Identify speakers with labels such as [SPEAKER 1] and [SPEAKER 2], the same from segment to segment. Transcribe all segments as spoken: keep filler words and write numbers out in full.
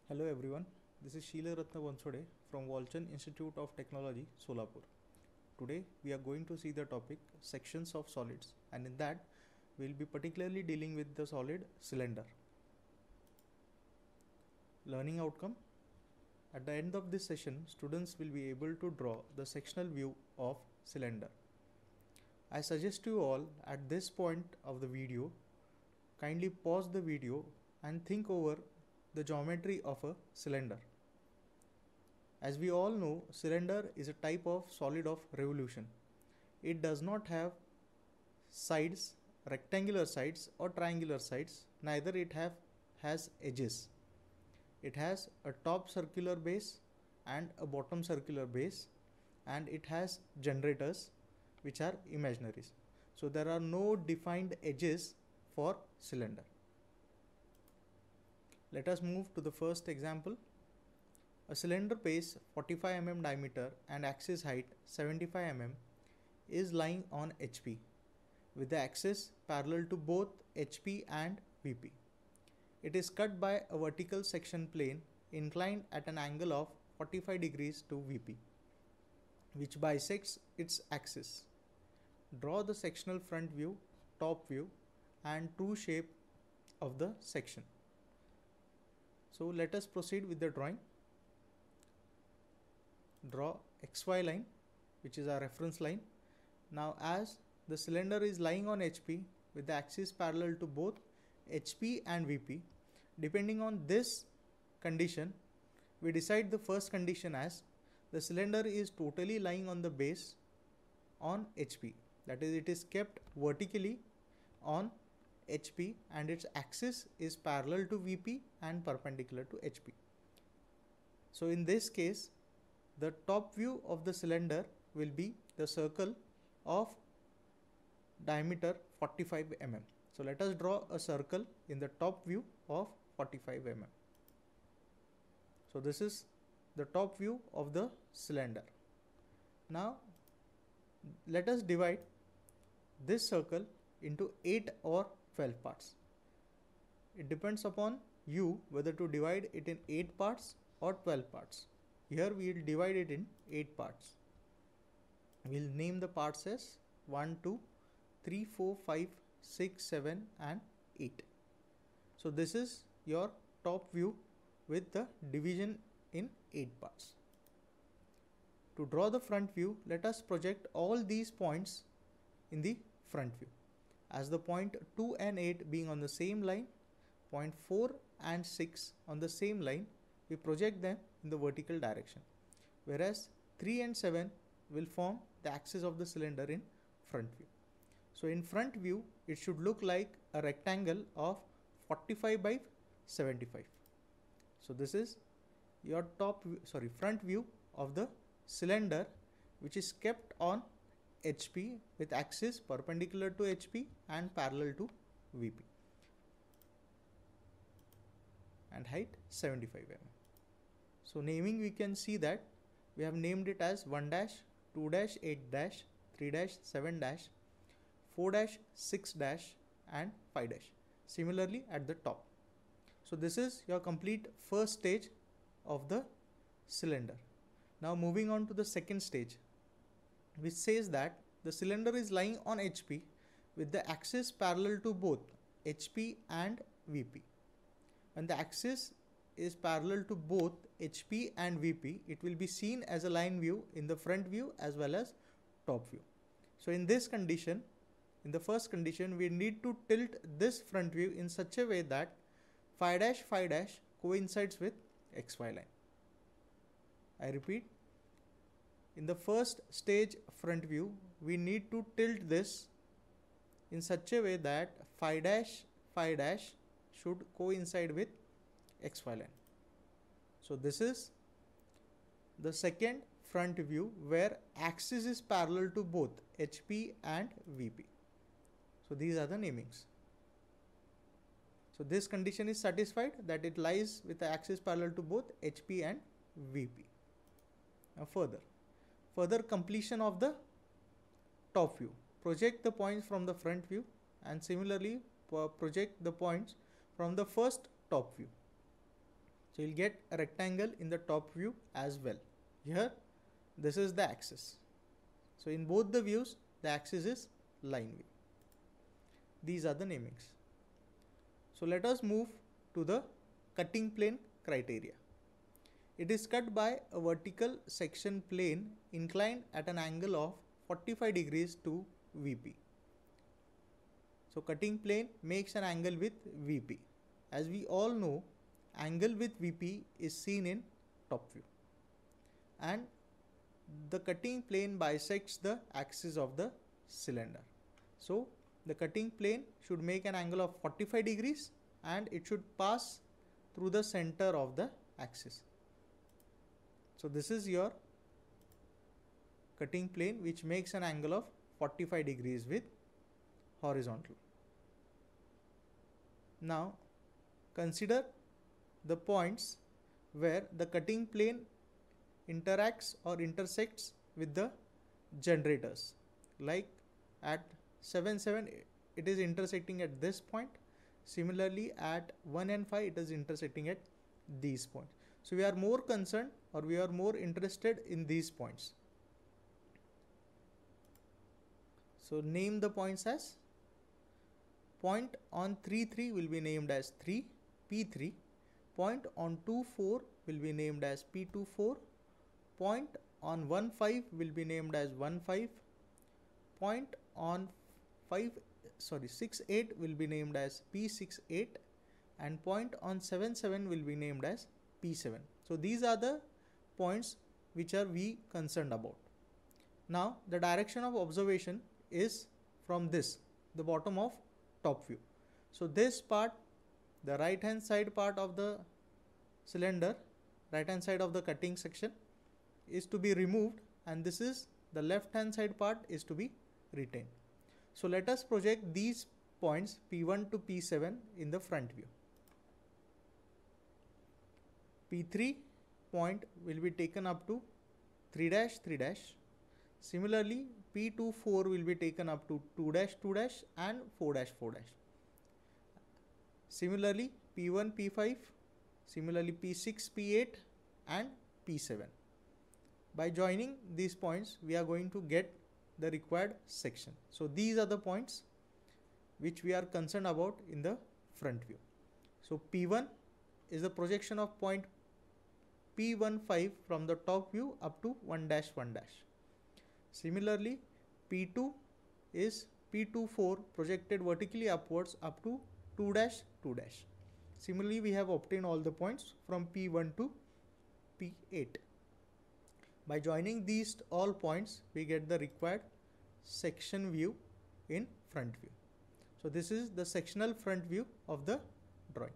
[SPEAKER 1] Hello everyone, this is Bansode from Walchand Institute of Technology, Solapur. Today we are going to see the topic sections of solids, and in that we will be particularly dealing with the solid cylinder. Learning outcome: at the end of this session, students will be able to draw the sectional view of cylinder. I suggest you all at this point of the video, kindly pause the video and think over the geometry of a cylinder. As we all know, cylinder is a type of solid of revolution. It does not have sides, rectangular sides or triangular sides, neither it have has edges. It has a top circular base and a bottom circular base, and it has generators which are imaginaries. So there are no defined edges for cylinder. Let us move to the first example. A cylinder base forty-five millimeters diameter and axis height seventy-five millimeters is lying on H P with the axis parallel to both H P and V P. It is cut by a vertical section plane inclined at an angle of forty-five degrees to V P, which bisects its axis. Draw the sectional front view, top view, and true shape of the section. So let us proceed with the drawing. Draw X Y line, which is our reference line. Now as the cylinder is lying on H P with the axis parallel to both H P and V P, depending on this condition, we decide the first condition as the cylinder is totally lying on the base on H P. That is, it is kept vertically on H P and its axis is parallel to V P and perpendicular to H P. So in this case, the top view of the cylinder will be the circle of diameter forty-five millimeters. So let us draw a circle in the top view of forty-five millimeters. So this is the top view of the cylinder. Now let us divide this circle into eight or twelve parts. It depends upon you whether to divide it in eight parts or twelve parts. Here we will divide it in eight parts. We will name the parts as one, two, three, four, five, six, seven and eight. So this is your top view with the division in eight parts. To draw the front view, let us project all these points in the front view. As the point two and eight being on the same line, point four and six on the same line, we project them in the vertical direction, whereas three and seven will form the axis of the cylinder in front view. So in front view, it should look like a rectangle of forty-five by seventy-five. So this is your top view, sorry, front view of the cylinder, which is kept on H P with axis perpendicular to H P and parallel to V P, and height seventy-five millimeters. So naming, we can see that we have named it as one dash, two dash, eight dash, three dash, seven dash, four dash, six dash and five dash. Similarly at the top. So this is your complete first stage of the cylinder. Now moving on to the second stage, which says that the cylinder is lying on H P with the axis parallel to both H P and V P. When the axis is parallel to both H P and V P, it will be seen as a line view in the front view as well as top view. So in this condition, in the first condition, we need to tilt this front view in such a way that five dash five dash coincides with X Y line. I repeat, in the first stage front view, we need to tilt this in such a way that five dash five dash should coincide with X Y line. So this is the second front view where axis is parallel to both H P and V P. So these are the namings. So this condition is satisfied that it lies with the axis parallel to both H P and V P. Now further, further completion of the top view. Project the points from the front view and similarly project the points from the first top view. So you'll get a rectangle in the top view as well. Here, this is the axis. So in both the views, the axis is line view. These are the namings. So let us move to the cutting plane criteria. It is cut by a vertical section plane inclined at an angle of forty-five degrees to V P. So cutting plane makes an angle with V P. As we all know, angle with V P is seen in top view. And the cutting plane bisects the axis of the cylinder. So the cutting plane should make an angle of forty-five degrees and it should pass through the center of the axis. So this is your cutting plane which makes an angle of forty-five degrees with horizontal. Now consider the points where the cutting plane interacts or intersects with the generators. Like at seven seven it is intersecting at this point. Similarly at one and five it is intersecting at these points. So we are more concerned or we are more interested in these points. So name the points as point on three three will be named as three, P three. Point on two four will be named as P two four. Point on one five will be named as one five. Point on five sorry six eight will be named as P six eight, and point on seven seven will be named as P seven. So these are the points which are we concerned about. Now the direction of observation is from this, the bottom of top view. So this part, the right hand side part of the cylinder, right hand side of the cutting section is to be removed, and this is the left hand side part is to be retained. So let us project these points P one to P seven in the front view. P three point will be taken up to three dash three dash. Similarly, P two four will be taken up to two dash two dash and four dash four dash. Similarly, P one P five, similarly P six P eight and P seven. By joining these points, we are going to get the required section. So these are the points which we are concerned about in the front view. So P one is the projection of point P one five from the top view up to one dash one dash. Similarly, P two is P two four projected vertically upwards up to two dash two dash. Similarly, we have obtained all the points from P one to P eight. By joining these all points, we get the required section view in front view. So this is the sectional front view of the drawing.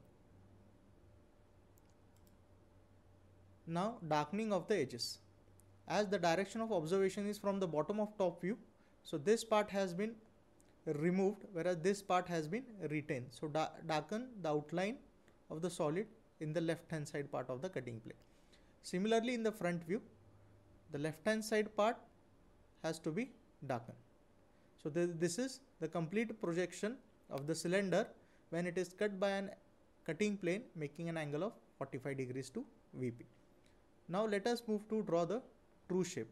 [SPEAKER 1] Now darkening of the edges. As the direction of observation is from the bottom of top view, so this part has been removed whereas this part has been retained. So da darken the outline of the solid in the left hand side part of the cutting plane. Similarly, in the front view, the left hand side part has to be darkened. So th this is the complete projection of the cylinder when it is cut by an cutting plane making an angle of forty-five degrees to V P. Now let us move to draw the true shape.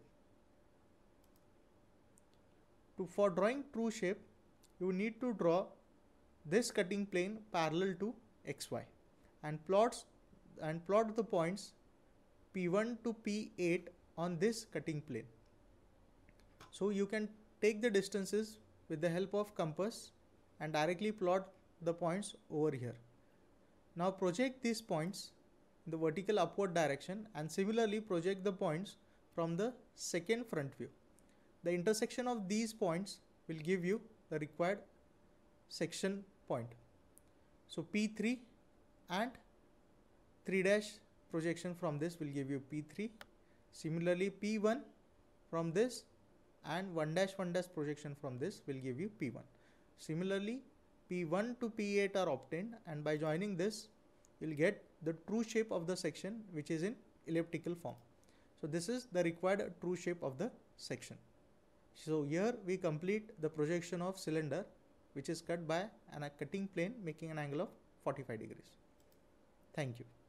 [SPEAKER 1] To, for drawing true shape, you need to draw this cutting plane parallel to X Y and plots and plot the points P one to P eight on this cutting plane. So you can take the distances with the help of compass and directly plot the points over here. Now project these points in the vertical upward direction and similarly project the points from the second front view. The intersection of these points will give you the required section point. So P three and three dash projection from this will give you P three. Similarly, P one from this and one dash one dash projection from this will give you P one. Similarly, P one to P eight are obtained, and by joining this, you will get the true shape of the section which is in elliptical form. So this is the required true shape of the section. So here we complete the projection of cylinder which is cut by an, a cutting plane making an angle of forty-five degrees. Thank you.